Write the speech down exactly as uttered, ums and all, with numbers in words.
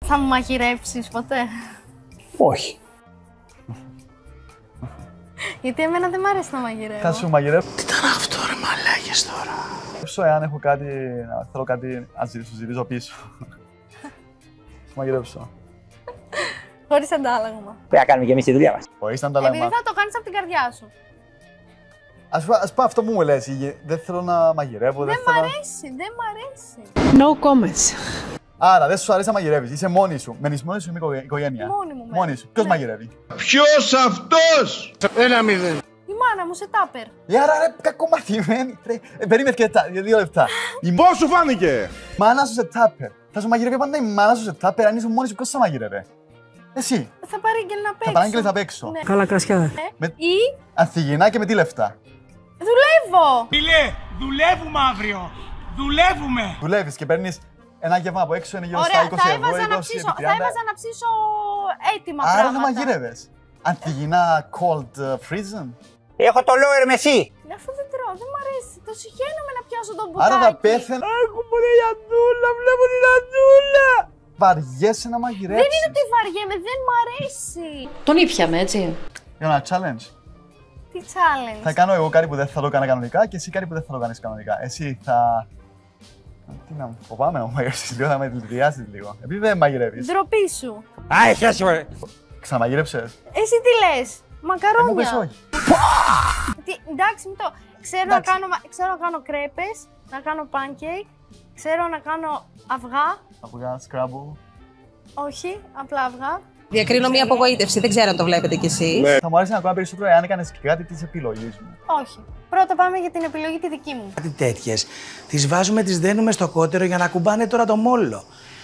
Θα μου μαγειρέψεις ποτέ? Όχι. Γιατί εμένα δεν μ' αρέσει να μαγειρεύω. Θα σου μαγειρέψω. Τι ήταν αυτό ρε μαλάκες τώρα? Εάν έχω κάτι, θέλω κάτι να σου ζητήσω πίσω. Μαγειρέψω. Χωρίς αντάλλαγμα. Πρέπει να κάνουμε και εμείς τη δουλειά μας. Χωρίς αντάλλαγμα. Επειδή θα το κάνεις από την καρδιά σου. Ας πω, ας πω αυτό που μου λες, δεν θέλω να μαγειρεύω, δεν, Δεν θέλω... μ' αρέσει, δεν μ' αρέσει. No comments. Άρα δεν σου αρέσει να μαγειρεύεις, είσαι μόνη σου. Μένεις μόνη σου ή με οικογένεια? Μόνη μου. Μόνη σου. Ποιος Ναι. μαγειρεύει? Ποιος αυτός? Ένα μηδέν. Η μάνα μου σε τάπερ. Ε, άρα ρε κακομαθημένη. Ρε, ε, περίμενε και τα, για δύο λεπτά. Η πώς σου φάνηκε? Μάνα σου σε τάπερ. Θα σου μαγειρεύει πάντα η μάνα σου σε τάπερ, αν είσαι μόνη σου, ποιος θα μαγειρεύει? Εσύ. Θα παρήγγελνα απ' έξω. Θα παράγγελες απ' έξω. Ναι. Καλά κρασιά. Με... Ή Ανθυγιεινά και με τι λεφτά? δουλεύω. Φίλε, δουλεύουμε αύριο. Δουλεύουμε. Δουλεύεις και παίρνεις ένα γεύμα από έξω, είναι γύρω Ωραία, στα είκοσι θα ευρώ, έβαζα να είκοσι ψήσω, επί θα τριάντα. έβαζα να ψήσω έτοιμα Άρα πράγματα. δεν μαγειρεύες. Ανθυγιεινά cold uh, frozen. Έχω το lower με εσύ. Αυτό δεν τρώω, δεν μ' αρέσει. Το συχαίνομαι να πιάσω τον μπουτάκι. Άρα θα πέθαινα. Άκου μου ρε Ιαντούλα, βλέπω την Ιαντούλα. Βαριέσαι να μαγειρέψεις. Δεν είναι ότι βαριέμαι, δεν μ' αρέσει. Τον ήπιαμε, έτσι. Για ένα challenge. Τι challenge. Θα κάνω εγώ κάτι που δεν θα το κάνω κανονικά και εσύ κάτι που δεν θα το κάνεις κανονικά. Εσύ θα... Τι να μου φοβάμαι να μου μαγειρέψεις λίγο, θα με δηλητηριάσεις λίγο. Επειδή δεν μαγειρεύεις. Ντροπή σου. Α, εσύ ρε. Ξαναμαγειρέψες. Εσύ τι λες, Ε, μου μακαρόνια. πες όχι. Τι, εντάξει, μην το. Ξέρω να, Εντάξει. κάνω, ξέρω να κάνω κρέπες, να κάνω pancake, ξέρω να κάνω αυγά. Αυγά, scramble. Όχι, απλά αυγά. Διακρίνω μια απογοήτευση, δεν ξέρω αν το βλέπετε κι εσείς. Θα μου αρέσει ακόμα περισσότερο εάν έκανες και κάτι της επιλογής μου. Όχι. Πρώτα πάμε για την επιλογή τη δική μου. Κάτι τέτοιες, τις βάζουμε, τις δένουμε στο κότερο για να κουμπάνε τώρα το μόλο.